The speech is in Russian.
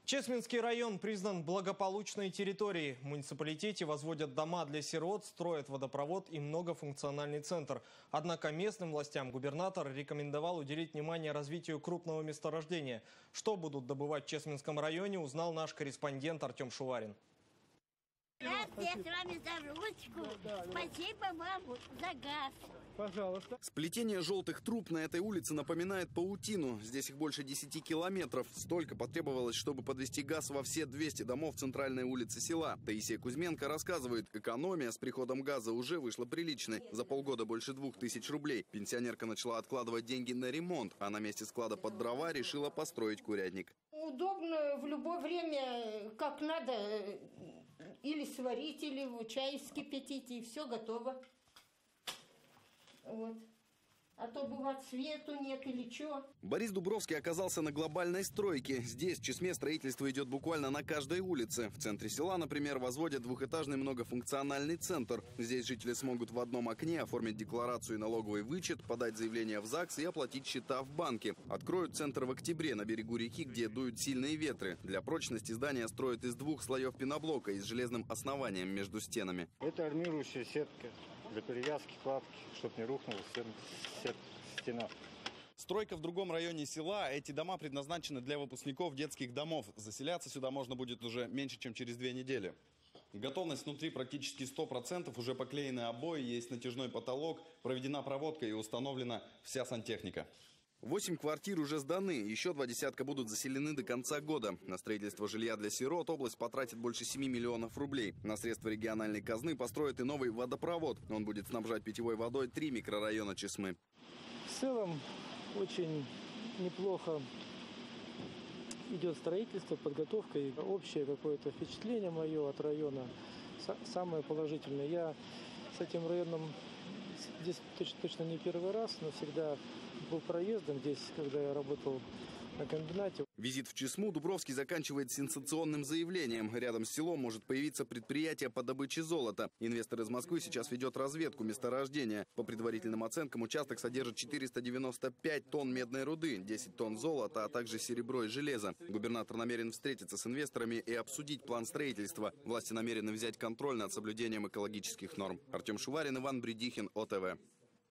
Чесменский район признан благополучной территорией. В муниципалитете возводят дома для сирот, строят водопровод и многофункциональный центр. Однако местным властям губернатор рекомендовал уделить внимание развитию крупного месторождения. Что будут добывать в Чесменском районе, узнал наш корреспондент Артем Шуварин. Я с вами за ручку. Спасибо вам за газ. Пожалуйста. Сплетение желтых труб на этой улице напоминает паутину. Здесь их больше 10 километров. Столько потребовалось, чтобы подвести газ во все 200 домов центральной улицы села. Таисия Кузьменко рассказывает, экономия с приходом газа уже вышла приличной. За полгода больше 2000 рублей. Пенсионерка начала откладывать деньги на ремонт, а на месте склада под дрова решила построить курятник. Удобно в любое время, как надо, или сварить, или чай вскипятить, и все готово. Вот. А то бывает свету нет или что. Борис Дубровский оказался на глобальной стройке. Здесь в Чесме строительство идет буквально на каждой улице. В центре села, например, возводят двухэтажный многофункциональный центр. Здесь жители смогут в одном окне оформить декларацию и налоговый вычет, подать заявление в ЗАГС и оплатить счета в банке. Откроют центр в октябре на берегу реки, где дуют сильные ветры. Для прочности здание строят из 2 слоев пеноблока и с железным основанием между стенами. Это армирующая сетка для перевязки, кладки, чтобы не рухнула стена. Стройка в другом районе села. Эти дома предназначены для выпускников детских домов. Заселяться сюда можно будет уже меньше, чем через 2 недели. Готовность внутри практически 100%. Уже поклеены обои, есть натяжной потолок, проведена проводка и установлена вся сантехника. 8 квартир уже сданы, еще 20 будут заселены до конца года. На строительство жилья для сирот область потратит больше 7 миллионов рублей. На средства региональной казны построят и новый водопровод. Он будет снабжать питьевой водой 3 микрорайона Чесмы. В целом очень неплохо идет строительство, подготовка и общее какое-то впечатление мое от района самое положительное. Я с этим районом здесь точно не первый раз, но всегда был проездом здесь, когда я работал на комбинате. Визит в Чесму Дубровский заканчивает сенсационным заявлением. Рядом с селом может появиться предприятие по добыче золота. Инвестор из Москвы сейчас ведет разведку месторождения. По предварительным оценкам, участок содержит 495 тонн медной руды, 10 тонн золота, а также серебро и железо. Губернатор намерен встретиться с инвесторами и обсудить план строительства. Власти намерены взять контроль над соблюдением экологических норм. Артем Шуварин, Иван Бредихин, ОТВ.